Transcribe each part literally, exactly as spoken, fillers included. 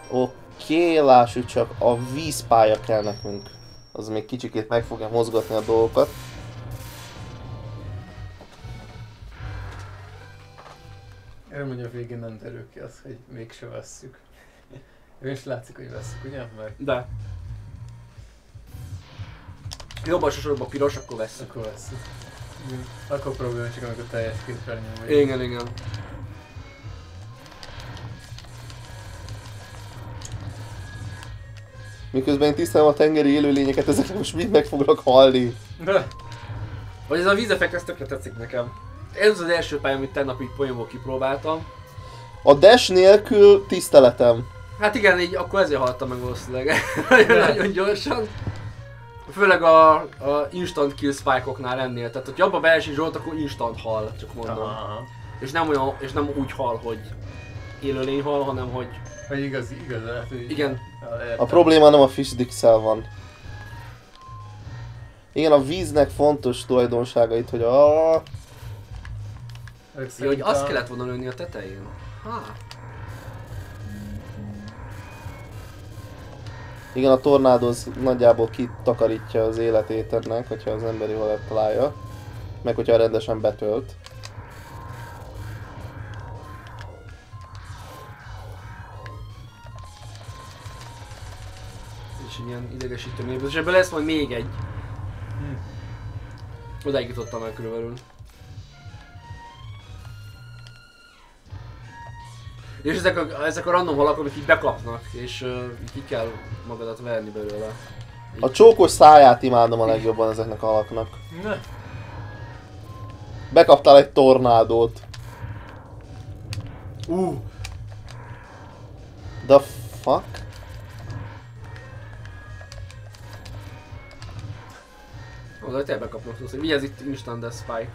Oké, lássuk csak, a vízpálya kell nekünk. Az még kicsikét meg fogja mozgatni a dolgokat. Öröm, hogy a végén nem derül ki az, hogy mégse vesszük. Ő is látszik, hogy vesszük, ugye? Mert De. Jobban sorokban piros, akkor veszünk. akkor vesszük. Igen. Akkor probléma csak amikor teljes képernyőn vagy. Igen, igen. Miközben én tisztelem a tengeri élőlényeket, ezek most mind meg fognak halni. De. Vagy ez a vízeffekt, ez tökre tetszik nekem. Ez az, az első pálya, amit tegnap így poénból kipróbáltam. A dash nélkül tiszteletem. Hát igen, így akkor ezért haltam meg valószínűleg. Nagyon gyorsan. Főleg a, a instant kill spike-oknál ennél. Tehát, hogy abba beesik Zsolt, akkor instant hal, csak mondom. Aha. És nem, olyan, és nem úgy hal, hogy élőlény hal, hanem hogy... Vagy igazi, igaz, lehet, hogy... Igen. A probléma nem a Fishdix-szel van. Igen, a víznek fontos tulajdonsága itt, hogy a... Ja, hogy azt kellett volna lőni a tetején. Ha. Igen, a tornádo az nagyjából kitakarítja az életét ennek, hogyha az emberi halat találja. Meg hogyha rendesen betölt. És ilyen idegesítő mély, és ebből lesz majd még egy. Hm. Odáig jutottam el körülbelül. És ezek a, ezek a random halak, amik így bekapnak, és uh, így ki kell magadat verni belőle. Így. A csókos száját imádom a legjobban ezeknek a halaknak. Ne. Bekaptál egy tornádót. Uh. The fuck? Ó, de te bekapnak, szóval mi ez itt instant death spike?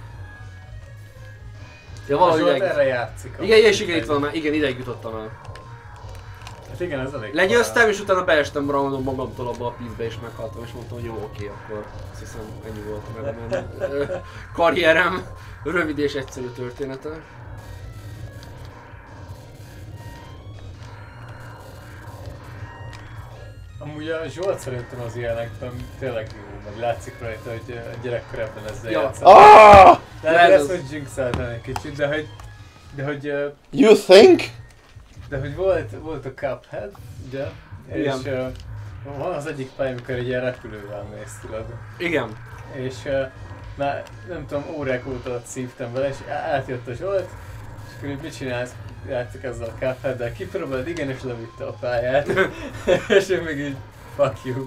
Ja, Valahogy valahogy erre ideig... játszik. Igen, igen, és igen, itt van már, igen, ideig jutottam el. Hát igen, ez elég. Legyőztem, és utána beestem random magamtól abba a pízbe, és meghaltam, és mondtam, hogy jó, oké, akkor azt hiszem ennyi volt meg a menő karrierem. Rövid és egyszerű története. Amúgy a Zsolt szerintem az ilyenekben tényleg jó, meg látszik rajta, hogy a gyerekkorában ezzel Ja. játszott. Ah! De Lehet ez, az- hogy jinxeltem egy kicsit, de hogy... De hogy... ö, You think? De hogy volt, volt a Cuphead, ugye? Igen. És uh, van az egyik pálya, amikor egy ilyen repülővel mész, tudod. Igen. És uh, már nem tudom, órák óta ott szívtam vele, és átjött a Zsolt, és akkor így mit csinálsz? Játszik ezzel a Cupheaddel, kipróbáld, igen, és levitte a pályát. És én meg így, fuck you.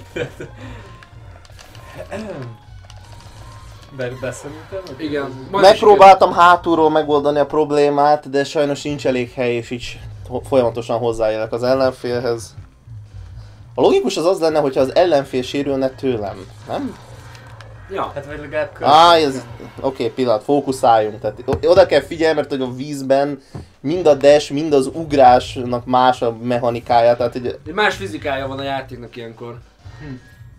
Be, beszorultam? Igen. Megpróbáltam hátulról megoldani a problémát, de sajnos nincs elég hely, és így folyamatosan hozzáélek az ellenfélhez. A logikus az az lenne, hogyha az ellenfél sérülne tőlem, nem? Ja. Hát vagy legalább kör. Á, ez... Oké, okay, pillanat, fókuszáljunk. Tehát oda kell figyelni, mert hogy a vízben mind a dash, mind az ugrásnak más a mechanikája, tehát hogy... Más fizikája van a játéknak ilyenkor. Hm.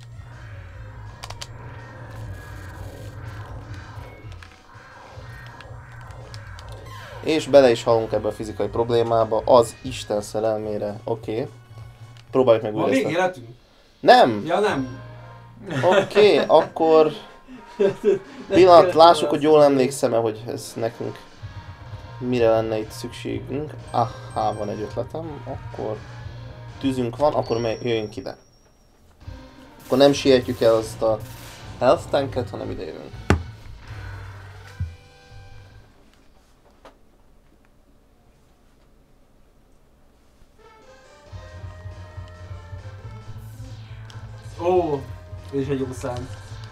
És bele is halunk ebbe a fizikai problémába, az Isten szerelmére, oké. Okay. Próbáljuk meg Van újra még ezt. életünk? Nem! Ja nem. Oké, okay, akkor... Pillanat, lássuk, hogy jól emlékszem-e, hogy ez nekünk mire lenne itt szükségünk. Aha, van egy ötletem, akkor tűzünk van, akkor jöjjünk ide. Akkor nem sietjük el azt a health tanket, hanem ide jövünk. Ó, és egy jó szám.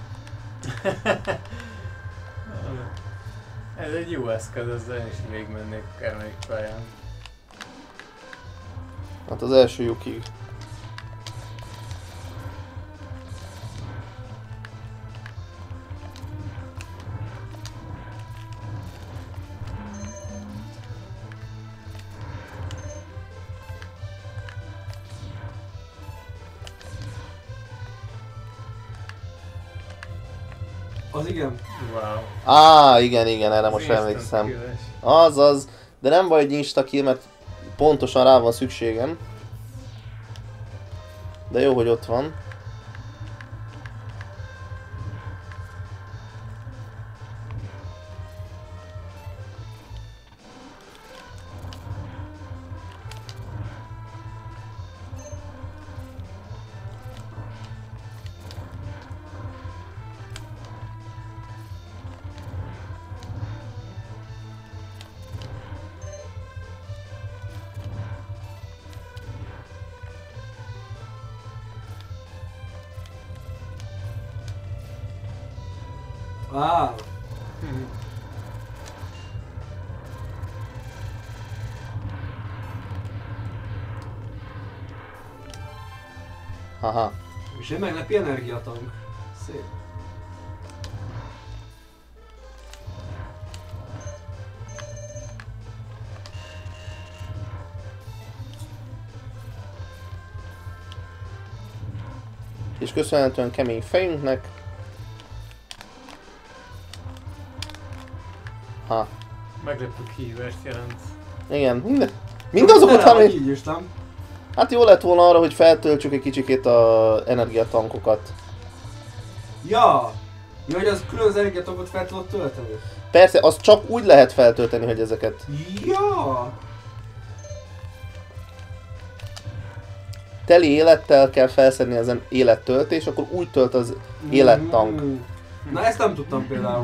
Ez egy jó eszköz, ezzel én is végigmennék akármelyik pályán. Hát az első lyukig. Az igen. Wow. Á, igen, igen, erre most Ez emlékszem. instant killes. Azaz, de nem baj, hogy insta kill, mert pontosan rá van szükségem. De jó, hogy ott van. Wow. Haha. És egy meglepi energiatank. Szép. És köszönhetően kemény fejünknek. Ha. Meglepő kihívást jelent. Igen, minden. Mindazokat, ami... Így írtam. Hát jó lett volna arra, hogy feltöltsük egy kicsikét a energiatankokat. Ja! Ja, hogy az külön az energiatangot fel tudod tölteni? Persze, az csak úgy lehet feltölteni, hogy ezeket. Ja! Teli élettel kell felszedni ezen élettöltés, akkor úgy tölt az élettank. Mm. Na ezt nem tudtam például.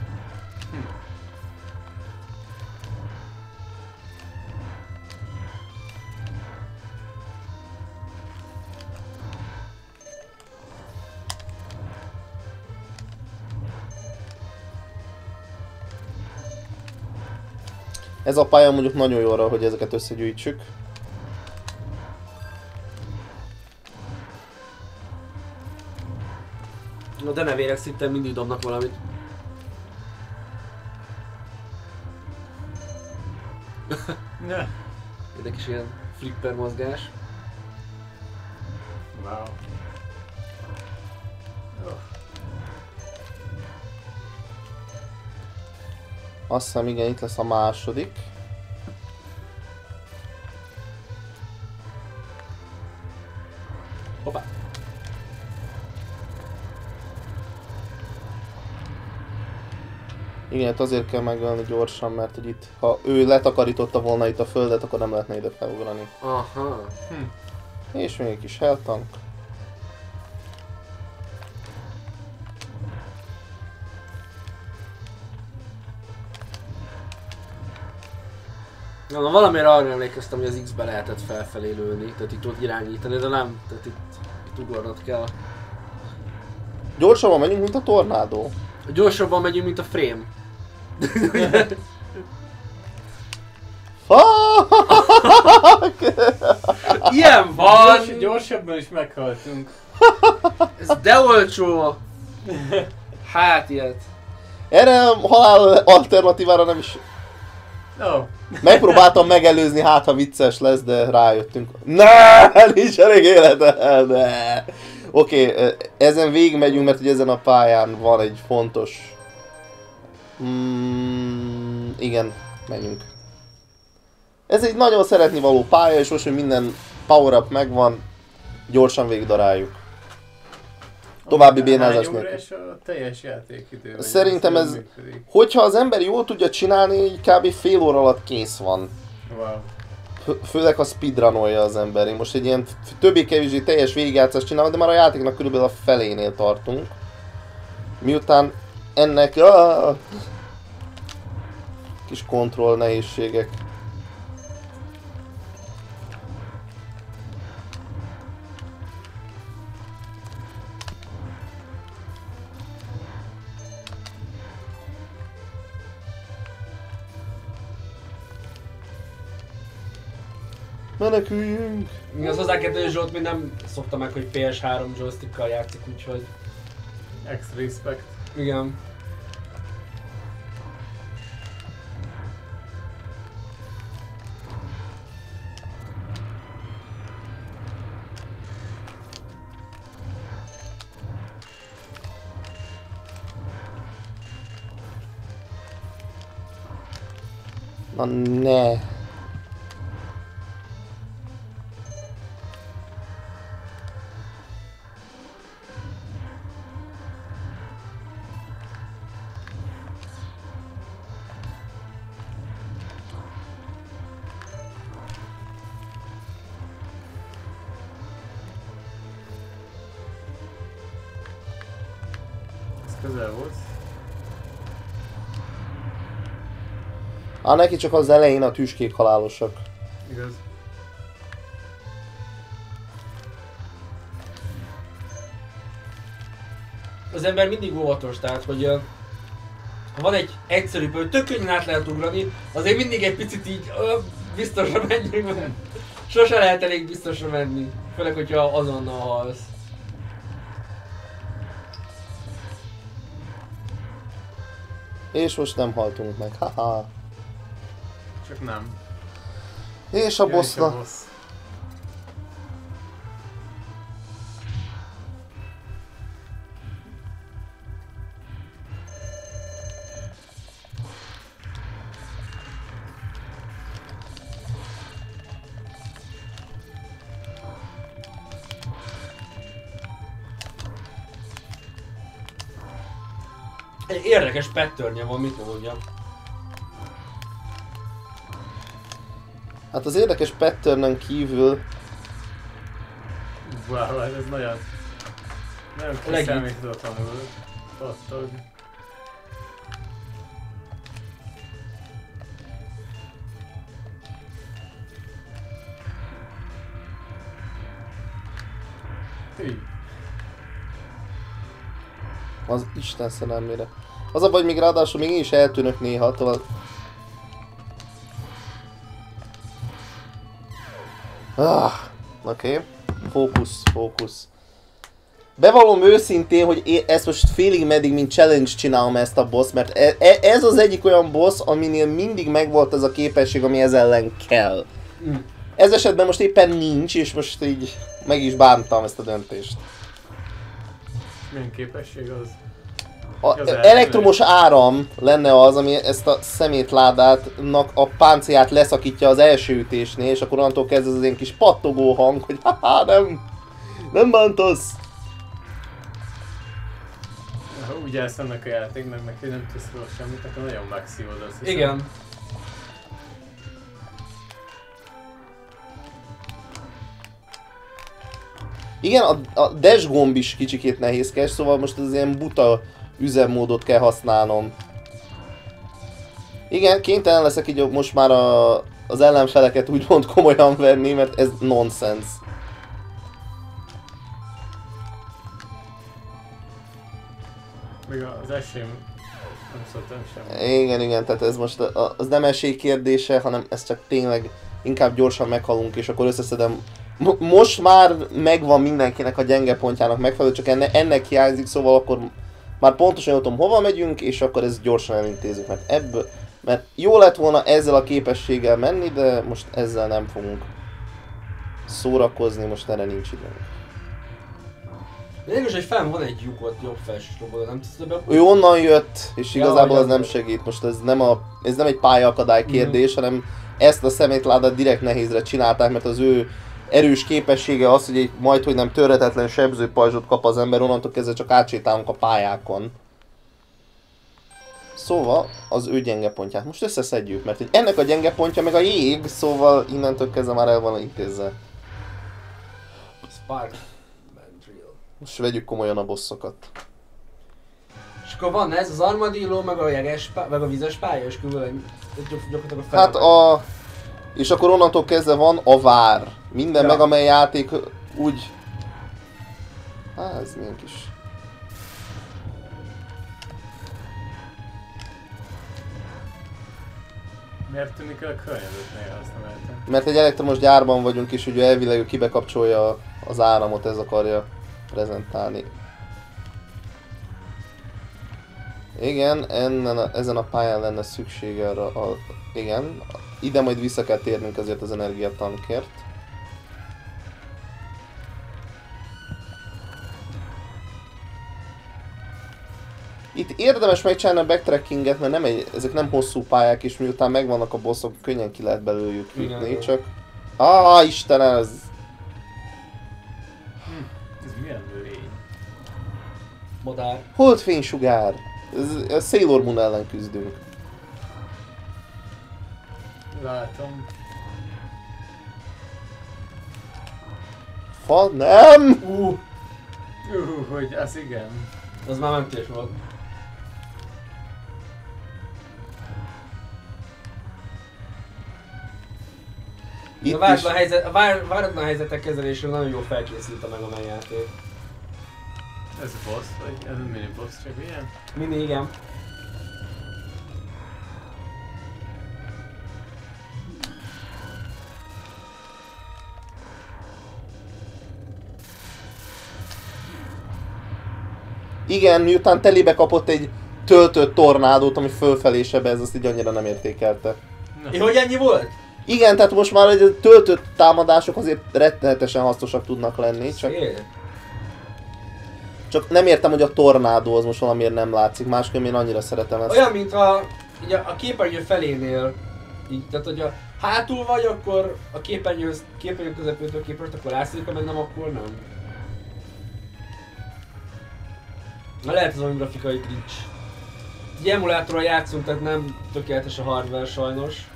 Ez a pálya mondjuk nagyon jó arra, hogy ezeket összegyűjtsük. Na de ne vérek, szinte mindig dobnak valamit. Ne. Érdekes ilyen flipper mozgás. Wow. Oh. Azt hiszem, igen, itt lesz a második. Hoppá! Igen, hát azért kell megölni gyorsan, mert hogy itt, ha ő letakarította volna itt a földet, akkor nem lehetne ide felugrani. Aha. Hm. És még egy kis heltank. Na, na valamire arra emlékeztem, hogy az X-be lehetett felfelé lőni, tehát itt ott irányítani, de nem, tehát itt, itt ugornod kell. Gyorsabban megyünk, mint a tornádó. Gyorsabban megyünk, mint a frame. Ilyen van! Gyors, gyorsabban is meghaltunk. Ez de olcsó! Hát ilyet. Erre a halál alternatívára nem is... Oh. Megpróbáltam megelőzni, hát ha vicces lesz, de rájöttünk. Ne, nincs elég élete, ne. Oké, okay, ezen végig megyünk, mert hogy ezen a pályán van egy fontos... Mm, igen, menjünk. Ez egy nagyon szeretni való pálya, és most, hogy minden power-up megvan, gyorsan végigdaráljuk. További bénázás nélkül. A teljes játékidő. Szerintem ez, működik. Hogyha az ember jól tudja csinálni, így kb. Fél óra alatt kész van. Wow. Főleg ha speedrunolja az ember. Én most egy ilyen többé-kevésbé teljes végigjátszást csinálom, de már a játéknak körülbelül a felénél tartunk. Miután ennek uh, kis kontroll nehézségek. Meneküljünk! Mi az hozzá kell tenni, Zsolt még nem szokta meg, hogy P S három joystickkal játszik, úgyhogy... Extra respect. Igen. Na ne! közel volt. Á, neki csak az elején a tüskék halálosak. Igaz. Az ember mindig óvatos, tehát hogy uh, ha van egy egyszerű hogy tök könnyen át lehet ugrani, azért mindig egy picit így uh, biztosra menjünk, mert sose lehet elég biztosra menni. Főleg, hogyha azonnal halsz. És most nem haltunk meg, haha. Csak nem. És a Jön is bossna. a boss. Egy érdekes patternje van, mit mondjam. Hát az érdekes patternen kívül... Wow, ez nagyon... Nagyon Legit. kiszámíthatatlanul pattog. Hű. Az Isten szerelmére. Az a baj, hogy még ráadásul még én is eltűnök néha, tovább. Ah, oké. Okay. Fókusz, fókusz. Bevallom őszintén, hogy én ezt most félig meddig mint challenge csinálom ezt a boss, mert e e ez az egyik olyan boss, aminél mindig megvolt ez a képesség, ami ez ellen kell. Mm. Ez esetben most éppen nincs, és most így meg is bántam ezt a döntést. Milyen képesség az? A Az elektromos áram lenne az, ami ezt a szemétládátnak a páncélját leszakítja az első ütésnél, és akkor onnantól kezdve az ilyen kis pattogó hang, hogy haha, nem, nem bántasz. Ha úgy állsz annak a játéknak, neki nem tudsz róla semmit, akkor nagyon maxi old, azt hiszem. Igen. Igen, a, a dash gomb is kicsikét nehézkes, szóval most az ilyen buta üzemmódot kell használnom. Igen, kénytelen leszek így most már a, az ellenfeleket úgymond komolyan venni, mert ez nonsens. Még az esélyem nem szóltam semmi. Igen, igen, tehát ez most a, az nem esély kérdése, hanem ez csak tényleg inkább gyorsan meghalunk, és akkor összeszedem. Mo most már megvan mindenkinek a gyenge pontjának megfelelő, csak enne, ennek hiányzik, szóval akkor már pontosan tudom, hova megyünk, és akkor ezt gyorsan elintézzük, mert ebből, mert jó lett volna ezzel a képességgel menni, de most ezzel nem fogunk szórakozni, most erre nincs időnk. Mégis, hogy fenn van egy lyuk ott jobb felső oldalon, nem tudsz többet? Ő onnan jött, és Ja, igazából az ja. nem segít, most ez nem, a, ez nem egy pályaakadály kérdés, mm. hanem ezt a szemétládát direkt nehézre csinálták, mert az ő erős képessége az, hogy egy majd, hogy nem törhetetlen sebzőpajzsot kap az ember, onnantól kezdve csak átsétálunk a pályákon. Szóval az ő gyenge pontját most összeszedjük, mert hogy ennek a gyenge pontja meg a jég, szóval innentől kezdve már el van intézve. Spark. Mandrill. Most vegyük komolyan a bosszokat. És akkor van ez az armadillo, meg a jeges pálya, meg a vizes pálya, és körül egy gyakorlatilag a fel. Hát a... És akkor onnantól kezdve van a vár. Minden Ja. meg amely játék úgy... Hát ez milyen kis... Miért tűnik el a környezetnél, azt nem értem. Mert egy elektromos gyárban vagyunk, és ugye elvileg ő kibekapcsolja az áramot, ez akarja prezentálni. Igen, ennen a, ezen a pályán lenne szükség arra a... Igen, ide majd vissza kell térnünk azért az energiatankért. Itt érdemes megcsinálni a backtrackinget, mert nem egy, ezek nem hosszú pályák, és miután megvannak a bosszok, könnyen ki lehet belőlük jutni, Igen. csak... Ah, Istenem, ez... Ez milyen lény? Modár. Holdfénysugár! Ez, a Sailor Moon ellen küzdünk. Látom. Fa? Nem! Uh, Uh, hogy az igen. az már mentés volt. Itt a váratlan, is. helyzet, a vár, váratlan helyzetek kezelésre nagyon jól felkészült a Mega Man játék. Ez a boss, vagy ez a mini boss, csak ilyen? Mini, igen. Igen, miután telébe kapott egy töltött tornádót, ami fölfelé sebez, azt így annyira nem értékelte. És hogy ennyi volt? Igen, tehát most már egy töltött támadások azért rettenetesen hasznosak tudnak lenni, csak, Szél. csak nem értem, hogy a tornádó az most valamiért nem látszik, másképp én annyira szeretem ezt. Olyan, mint a, így a, a képernyő felénél, így, tehát hogy a hátul vagy, akkor a képernyő, képernyő közepétől képest, akkor látszik, mert nem, akkor nem. Na lehet ez olyan grafikai glitch. Egy emulátorral játszunk, tehát nem tökéletes a hardware sajnos.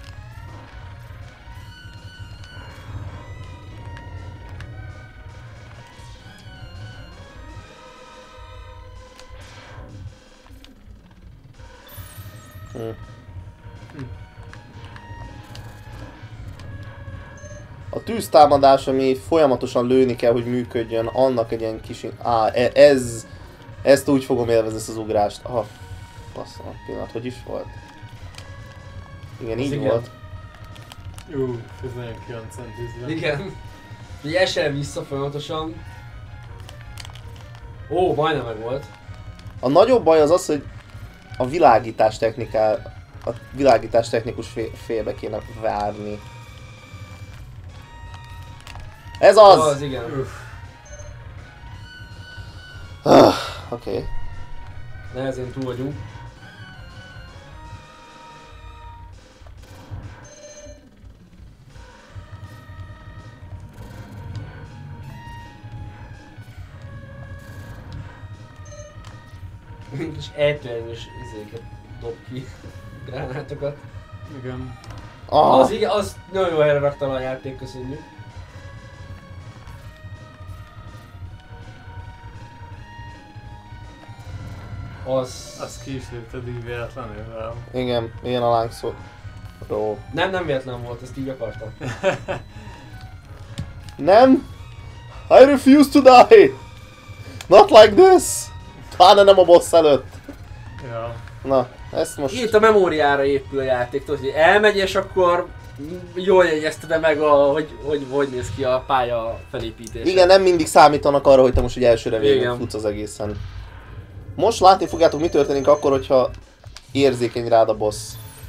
Hm. A tűztámadás, ami folyamatosan lőni kell, hogy működjön, annak egy ilyen kis... Á, e- ez... Ezt úgy fogom élvezni, ezt az ugrást. Ah, basszom, pillanat, hogy is volt? Igen, Az így igen. volt. Ú, ez nagyon ki van centizve. Igen. Így esel vissza folyamatosan. Ó, majdnem meg volt. A nagyobb baj az az, hogy a világítás techniká... A világítás technikus fé- félbe kéne várni. Ez az! Az, igen. Uff, Ah, Oké. Okay. Nehezén túl vagyunk. És ejtőernyős izéket dob ki. Gránátokat. igen. Ah, Az igen, az nagyon jó helyre rakta a játék, köszönjük. Az... Azt ki is lőtted így véletlenül velem. igen, ilyen a lángszó. Ró. Nem, nem véletlen volt, ezt így akartam. Nem? I refuse to die! Not like this! Pláne nem a boss előtt. Ja. Na, ezt most... Itt a memóriára épül a játék, tudod, hogy elmegy és akkor jól jegyezted meg, a, hogy, hogy hogy néz ki a pálya felépítése. Igen, nem mindig számítanak arra, hogy te most egy elsőre végig Igen. futsz az egészen. Most látni fogjátok, mi történik akkor, hogyha érzékeny rád a boss.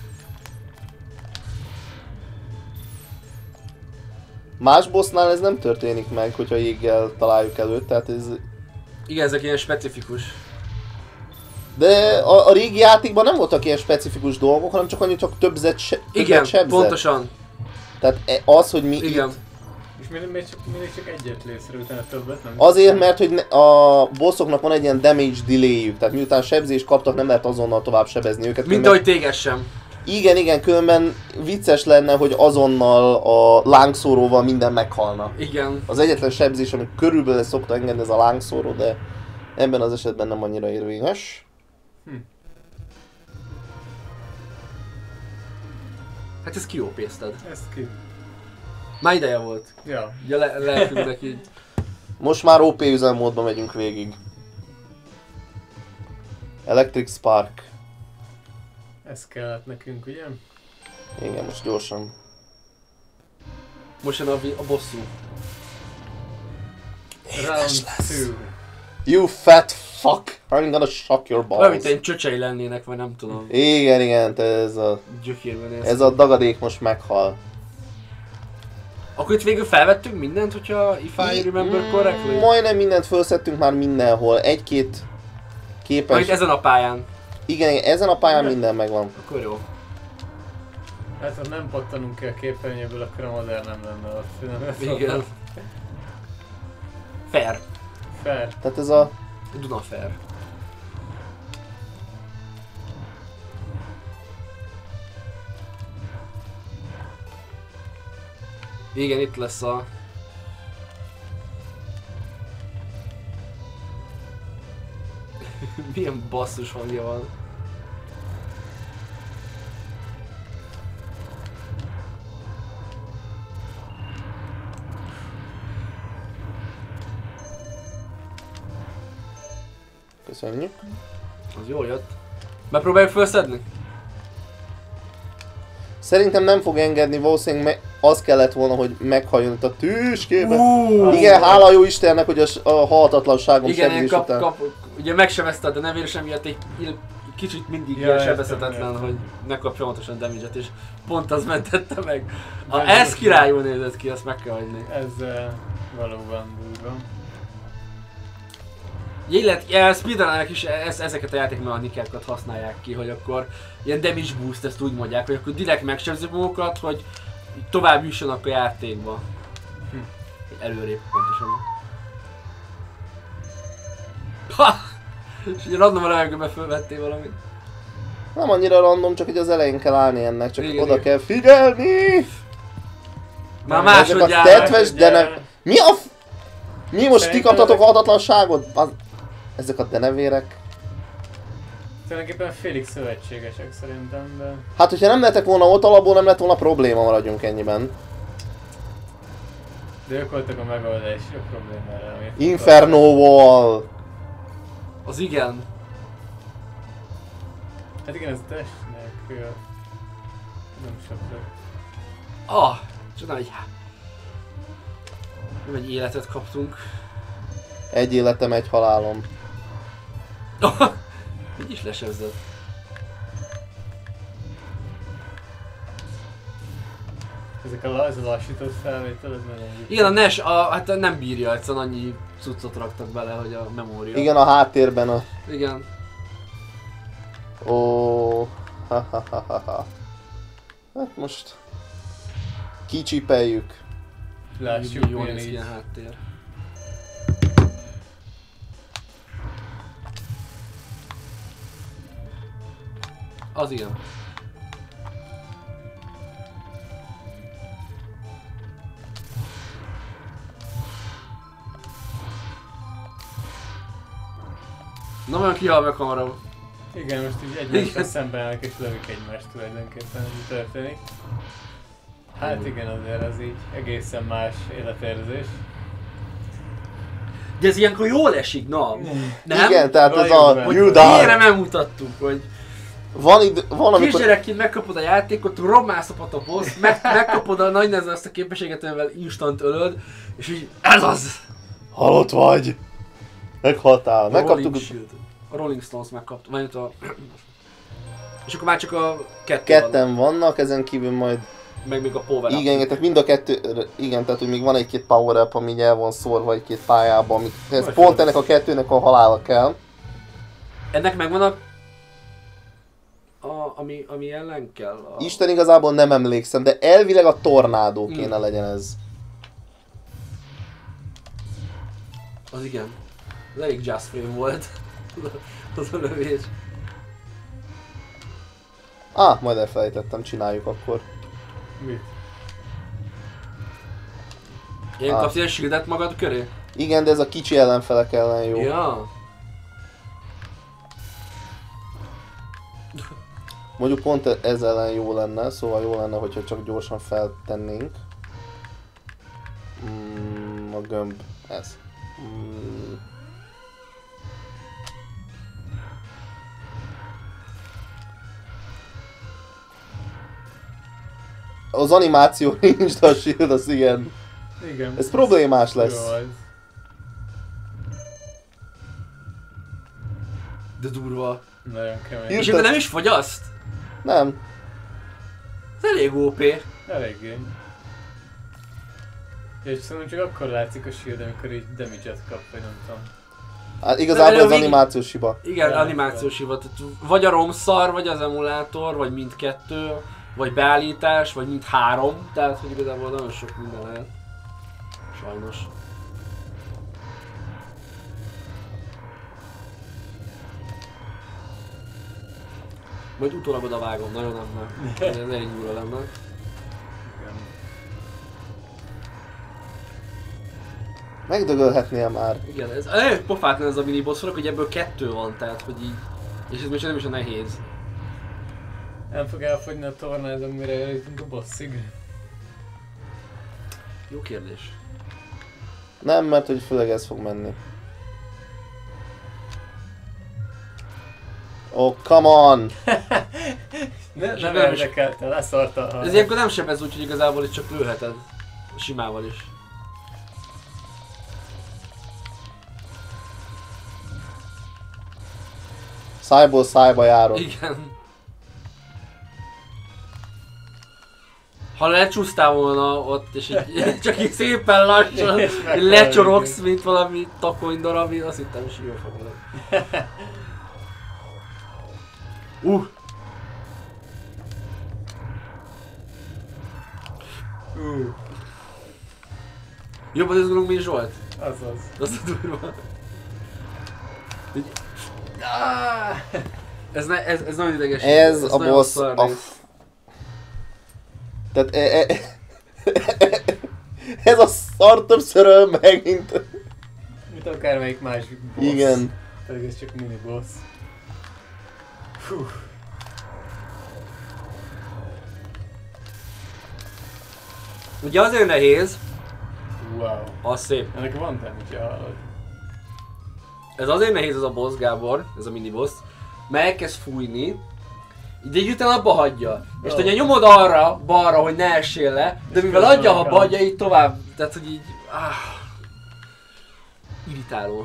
Más bossnál ez nem történik meg, hogyha jéggel találjuk előtt, tehát ez... Igen, ezek ilyen specifikus. De a, a régi játékban nem voltak ilyen specifikus dolgok, hanem csak annyi, csak többzet, se, többet Igen, sebzett. pontosan. Tehát e- az, hogy mi Igen. itt... És mindig, még csak, mindig csak egyet lészre, utána többet nem. Azért, mert hogy ne, a bossoknak van egy ilyen damage delay-jük, tehát miután sebzést kaptak, nem lehet azonnal tovább sebezni őket. Mint különben- ahogy téged sem. Igen, igen, különben vicces lenne, hogy azonnal a lángszóróval minden meghalna. Igen. Az egyetlen sebzés, ami körülbelül szokta engedni, ez a lángszóró, de ebben az esetben nem annyira érvényes. Hát ezt kiópézted. Ezt ki. Már ideje volt. Ja. Ugye le- lelkünknek így. Most már ó pé üzemmódba megyünk végig. Electric Spark. Ez kellett nekünk, ugye? Igen, most gyorsan. Most jön a, vi- a bosszú. Round two. You fat fuck! I'm gonna shock your Olyan, mint balls. egy csöcsei lennének, vagy nem tudom. Igen, igen, te ez a, Gyökérben néz. ez a dagadék most meghal. Akkor itt végül felvettünk mindent, hogyha if I remember correctly? Majdnem mindent felszettünk már mindenhol. Egy-két képes... Majd ezen a pályán. Igen, igen, ezen a pályán minden megvan. Akkor jó. Hát ha nem pattanunk ki a képernyőből, akkor a modern nem lenne ott. Nem lesz Igen. ott. Fair. Fair. Tehát ez a... Duna fair. Igen, itt lesz a... Milyen basszus hangja van. Köszönjük. Az jól jött. Megpróbáljuk felszedni? Szerintem nem fog engedni, valószínűleg me- az kellett volna, hogy meghalljon itt a tüskébe. Uh, Igen, hála jó Istennek, hogy a, s- a halhatatlanságom igen, én sebzés kap, után. kap, ugye megsebezted, de nevér sem jött egy egy kicsit mindig Ja, ilyen értem, sebezhetetlen, értem. hogy ne kap folyamatosan damage-et, és pont az mentette meg. Ha De ez most- királyul nézett ki, azt meg kell hagyni. Ez uh, valóban durva. Illet, ja, speedrunnerek is ez, ezeket a játékmechanikákat használják ki, hogy akkor ilyen damage boost, ezt úgy mondják, hogy akkor direkt megsebzik magukat, hogy tovább jussanak a játékba. Hm. Előrébb pontosan. Ha! És így random a levegőbe fölvettél valamit. Nem annyira random, csak hogy az elején kell állni ennek, csak Igen, oda igen. kell figyelni! Már Nem, Ezek a másodjára. tetves, de nem... Mi a f... Mi most ti Szerintem kaptatok ezek- halhatatlanságot? Az... Ezek a denevérek. Tulajdonképpen félig szövetségesek szerintem, de... Hát, hogyha nem lettek volna ott, alapból nem lett volna probléma, maradjunk ennyiben. De ők voltak a megoldás a problémára, amit... Inferno-val! Az igen. Hát igen, ez testnek... ö, Nem sokkal. Ah! Csodál, hogy... Nem egy életet kaptunk. Egy életem, egy halálom. Így is lesebzett. Ezek a, la- ez a lassított felvétel, ez nagyon jó. Igen, a Nash a, hát nem bírja, egyszerűen annyi cuccot raktak bele, hogy a memória. Igen, a háttérben a... Igen. Ó, ha, ha, ha, ha, ha. Hát most... Kicsipeljük. Lássuk, jól milyen néz ki így. a háttér. Az igen. Na olyan kihal meg hamarabb. Igen, most így egymással Igen. szemben állnak és lövik egymást tulajdonképpen, ez történik. Hát igen, azért az így egészen más életérzés. De ez ilyenkor jól esik, na. Nem? Igen, tehát ez Valljuk a... be. Hogy You miért die! nem mutattuk, hogy Van, id- van amikor... kisgyerekként megkapod a játékot, rommászopat a boss, meg, megkapod a nagy nehezen azt a képességet, amivel instant ölöd, és így ez az! Halott vagy! Meghaltál. A Megkaptuk... Rolling Shield. A Rolling Stones megkaptuk, vagy a... És akkor már csak a kettő Ketten vannak, ezen kívül majd... van. Meg még a Power Up. Igen, igen, tehát mind a kettő... Igen, tehát hogy még van egy-két power up, ami így el van szórva egy-két pályában, amik... Ez Most pont az. ennek a kettőnek a halála kell. Ennek megvan a... a ami, ami ellen kell. A... Isten igazából nem emlékszem, de elvileg a tornádó Mm. kéne legyen ez. Az igen. Az elég just frame volt. Az a lövés. Ah, majd elfelejtettem, csináljuk akkor. Mit? Ilyen Ah. kapsz ilyen shieldet magad köré? Igen, de ez a kicsi ellenfelek ellen jó. Ja. Mondjuk pont ez ellen jó lenne, szóval jó lenne, hogyha csak gyorsan feltennénk. Mm, a gömb, ez. Mm. Az animáció nincs, de a shield az igen. Igen. Ez problémás lesz. Jó az. De durva. Nagyon kemény. Írtad- És ebben nem is fogyaszt? Nem. Ez elég ó pé. Eléggé. És szerintem csak akkor látszik a shield, amikor így damage-et kap, vagy nem tudom. Hát igazából Nem, az nem, animációs hiba. Igen, Ja, animációs hiba. Tehát vagy a ROM szar, vagy az emulátor, vagy mindkettő, vagy beállítás, vagy mind három. Tehát, hogy igazából nagyon sok minden lehet. Sajnos. Majd utólag oda vágom, nagyon nem meg. Ez elég nyúlva lenne. Igen. Megdögölhetnél már. Igen, ez elég pofátlan ez a mini boss, hogy ebből kettő van, tehát hogy így... És ez még nem is a nehéz. Nem fog elfogyni a tornádon, mire eljutunk a bosszig. Jó kérdés. Nem, mert hogy főleg ez fog menni. Oh, come on! Ne, És nem nem is- érdekelte, leszarta a... Ez ilyenkor nem sebez, úgyhogy igazából itt csak lőheted. Simával is. Szájból szájba járok. Igen. Ha lecsúsztál volna ott, és így, csak így szépen lassan És így meghalni. lecsorogsz, mint valami takony darab, azt hittem is jó fogod. Uh! Uh, Jobban izgulunk, mint Zsolt? azaz. Az a durva. Így- Ah! Ez, ne, ez, ez nagyon ideges. Ez a nagyon boss szar a... rész. Tehát e, e, ez a szar többször öl meg, mint... Mint akármelyik másik boss. Igen. Pedig ez csak mini boss. Fú. Ugye azért nehéz, Wow. az szép. Ennek van damage, hallod. Ez azért nehéz ez a boss, Gábor, ez a mini boss, mert elkezd fújni, de egy után abba hagyja. És Oh. te ugye nyomod arra, balra, hogy ne essél le, de És mivel közben adja, meg abba a- hagyja, így tovább, tehát hogy így... Ah, irritáló.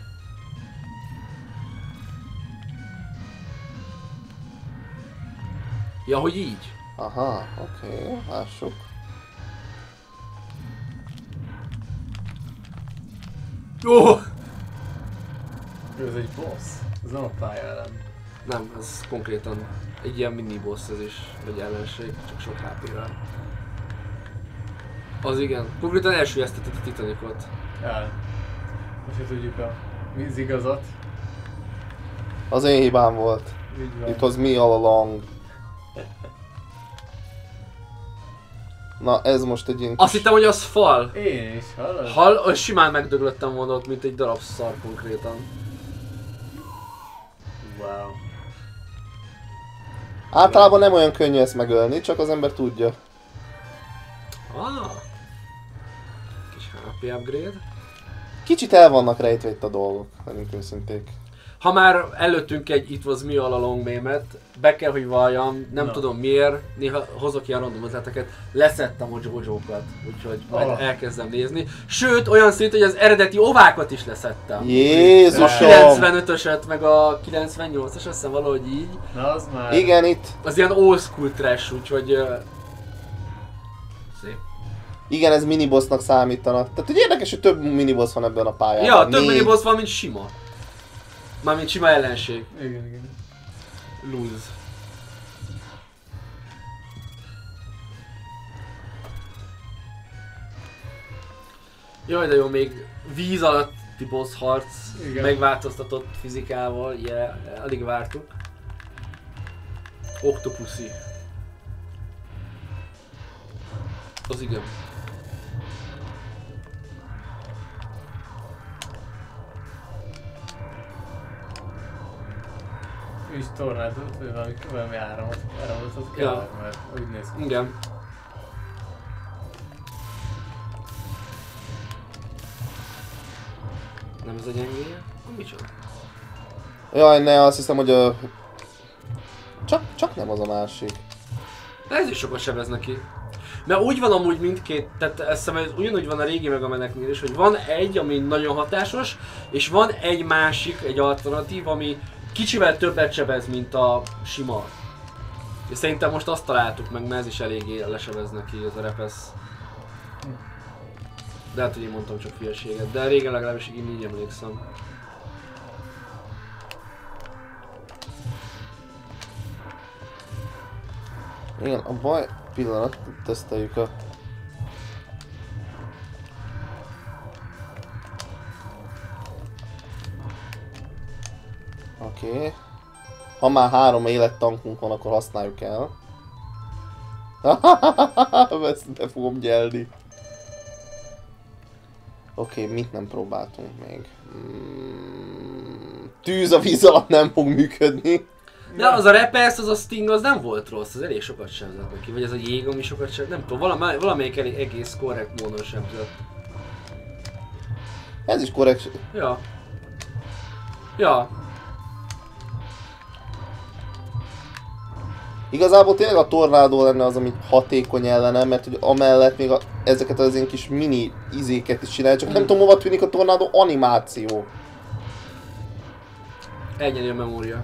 Ja, hogy így. Aha, oké, okay, lássuk. Jó! Ez egy boss. Ez nem a pálya ellen. Nem, ez konkrétan egy ilyen mini boss ez is, vagy ellenség, csak sok há pé-vel. Az igen, konkrétan elsüllyesztetted a Titanicot. Ja. Most se tudjuk a víz igazat. Az én hibám volt. Így van. It was me all along. Na, ez most egy ilyen Azt hittem, hogy az fal. Én is, hallod? Hall, az simán megdöglöttem volna ott, mint egy darab szar konkrétan. Wow. Általában nem olyan könnyű ezt megölni, csak az ember tudja. Ah. Kis há pé upgrade. Kicsit el vannak rejtve itt a dolgok, legyünk őszinték. Ha már előttünk egy It Was Me All Along mémet, be kell, hogy valljam, nem Na. tudom miért, néha hozok ilyen random ötleteket, leszettem a Jojo-kat, úgyhogy majd Oh. elkezdem nézni. Sőt, olyan szint, hogy az eredeti ovákat is leszettem. A Jézusom! kilencvenötöset, meg a kilencvennyolcas, azt hiszem valahogy így. Na az már... Igen, itt. Az ilyen old school trash, úgyhogy... Uh, szép. Igen, ez minibossnak számítanak. Tehát hogy érdekes, hogy több miniboss van ebben a pályában. Ja, több Négy. miniboss van, mint sima. Mármint sima ellenség. Igen, igen. Lose. Jaj, de jó, még víz alatti boss harc, Igen. megváltoztatott fizikával, yeah, alig vártuk. Octopussy. Az igen. Ő is tornádot, vagy valami, valami áramot, áramot kell, Ja. mert úgy néz ki. Igen. Nem ez a gyengéje? Akkor micsoda? Jaj, ne, azt hiszem, hogy a... Csak, csak nem az a másik. De ez is sokat sebez neki. Mert úgy van amúgy mindkét, tehát ezt hiszem, ez ugyanúgy van a régi meg a meneknél is, hogy van egy, ami nagyon hatásos, és van egy másik, egy alternatív, ami kicsivel többet sebez, mint a sima. És szerintem most azt találtuk meg, mert ez is eléggé lesebez neki, ez a repesz. De hát, hogy én mondtam csak hülyeséget, de régen legalábbis így így emlékszem. Igen, a baj... Pillanat, teszteljük a... Oké. Okay. Ha már három élettankunk van, akkor használjuk el. Ezt be fogom gyelni. Oké, okay, mit nem próbáltunk még? Mm, tűz a víz alatt nem fog működni. De az a repesz, az a Sting, az nem volt rossz, az elég sokat sebzett neki. Vagy ez a jég, ami sokat sebzett, nem tudom, valami, valamelyik elég egész korrekt módon sebzett. Ez is korrekt. Ja. Ja. Igazából tényleg a tornádó lenne az, ami hatékony ellene, mert hogy amellett még a, ezeket az ilyen kis mini izéket is csinálja, csak nem tudom hova tűnik a tornádó animáció. Ennyi a memória.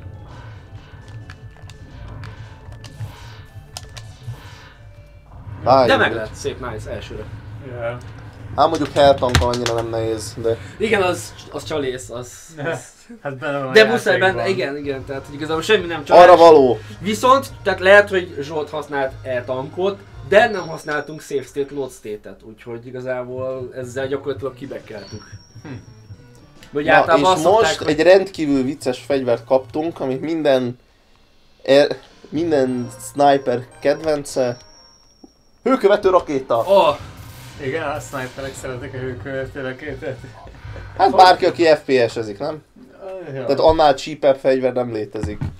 Á, De jó. meg lett, szép, nice, elsőre. Yeah. Ám mondjuk Helltankkal annyira nem nehéz, de... Igen, az, az csalész, az... az... Hát benne van a De muszáj benne, játékban. igen, igen, tehát hogy igazából semmi nem csalás. Arra való! Viszont, tehát lehet, hogy Zsolt használt e-tankot, de nem használtunk safe state, load state-et, úgyhogy igazából ezzel gyakorlatilag kibekkeltük. Hm. Vagy Na, általában és azt most szokták, egy rendkívül vicces fegyvert kaptunk, amit minden... Er, minden sniper kedvence... Hőkövető rakéta! Oh, Igen, a sniperek szeretik a hőkövető rakétát. Hát bárki, aki ef pé es-ezik, nem? Ja. Tehát annál cheapebb fegyver nem létezik.